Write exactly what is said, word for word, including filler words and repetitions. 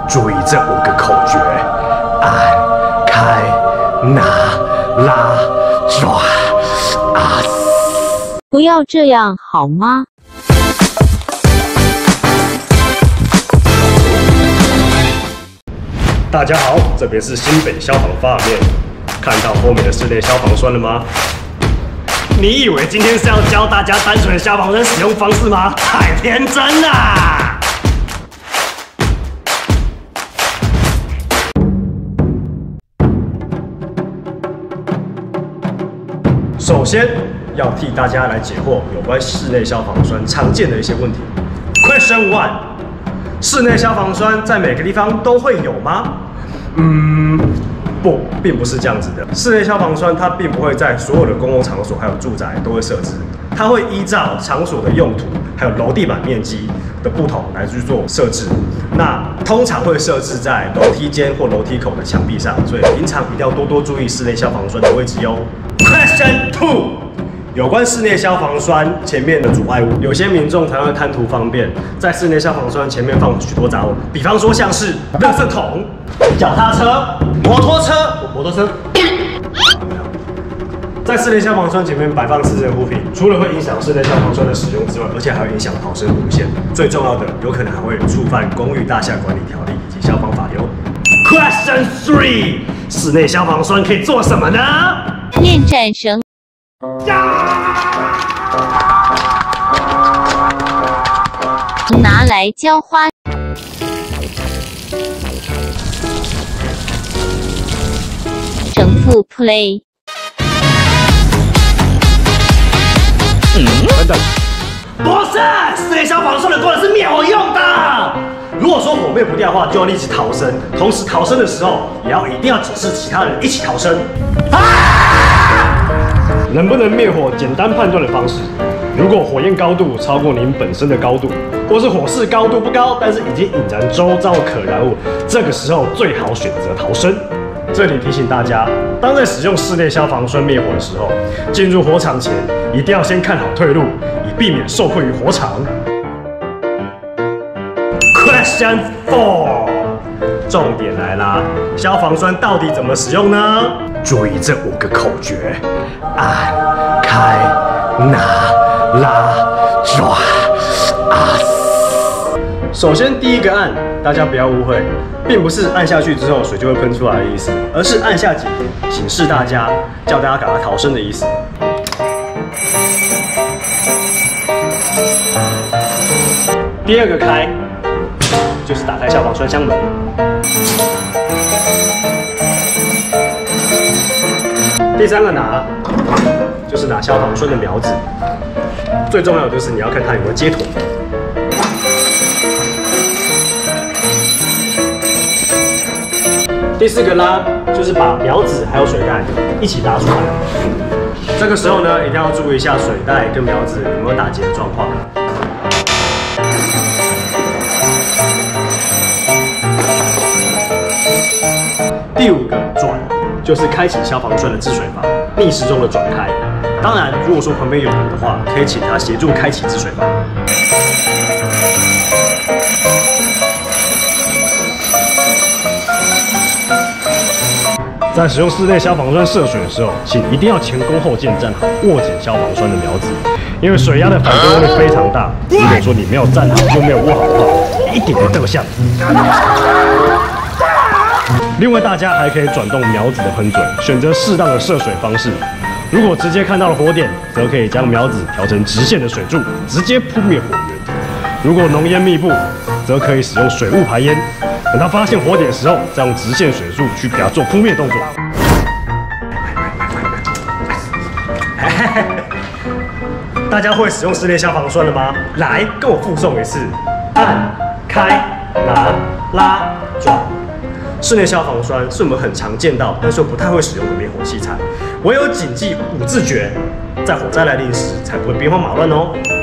注意这五个口诀：按、开、拿、拉、抓、啊！ 不要这样好吗？ 大家好，这边是新北消防发面，看到后面的室内消防栓了吗？你以为今天是要教大家单纯的消防栓使用方式吗？太天真啦！首先要替大家来解惑有关室内消防栓常见的一些问题。Question one： 室内消防栓在每个地方都会有吗？嗯。不，并不是这样子的。室内消防栓它并不会在所有的公共场所还有住宅都会设置，它会依照场所的用途还有楼地板面积的不同来去做设置。那通常会设置在楼梯间或楼梯口的墙壁上，所以平常一定要多多注意室内消防栓的位置哟。Question two。有关室内消防栓前面的阻碍物，有些民众才会贪图方便，在室内消防栓前面放许多杂物，比方说像是垃圾桶、脚踏车、摩托车、摩托车。在室内消防栓前面摆放私人物品，除了会影响室内消防栓的使用之外，而且还会影响逃生路线。最重要的，有可能还会触犯《公寓大厦管理条例》以及消防法哟。Question three： 室内消防栓可以做什么呢？ 练战绳。拿来浇花。整副 play。 嗯，等等，不是，室内消防栓的功能是灭火用的。如果说火灭不掉的话，就要立即逃生，同时逃生的时候也要一定要指示其他人一起逃生。啊！能不能灭火？简单判断的方式，如果火焰高度超过您本身的高度，或是火势高度不高，但是已经引燃周遭可燃物，这个时候最好选择逃生。这里提醒大家，当在使用室内消防栓灭火的时候，进入火场前一定要先看好退路，以避免受困于火场。Question four， 重点来啦，消防栓到底怎么使用呢？注意这五个口诀：按、开、拿、拉、抓、啊！首先第一个按，大家不要误会，并不是按下去之后水就会喷出来的意思，而是按下警警示大家，叫大家赶快逃生的意思。第二个开，就是打开消防栓箱门。第三个拿，就是拿消防栓的苗子。最重要的就是你要看它有没有接头。第四个拉，就是把苗子还有水袋一起拉出来。这个时候呢，一定要注意一下水袋跟苗子有没有打结的状况。第五个转，就是开启消防栓的治水阀，逆时钟的转开。当然，如果说旁边有人的话，可以请他协助开启治水阀。在使用室内消防栓涉水的时候，请一定要前弓后箭站好，握紧消防栓的苗子，因为水压的反作用力非常大。如果说你没有站好又没有握好的话，一定会掉下。另外，大家还可以转动苗子的喷嘴，选择适当的涉水方式。如果直接看到了火点，则可以将苗子调成直线的水柱，直接扑灭火源。如果浓烟密布，则可以使用水雾排烟。等他发现火点的时候，再用直线水柱去给他做扑灭动作。大家会使用室内消防栓了吗？来，跟我复诵一次：按、开、拿、拉、转。室内消防栓是我们很常见到，但是又不太会使用的灭火器材。唯有谨记五字诀，在火灾来临时才不会兵荒马乱哦。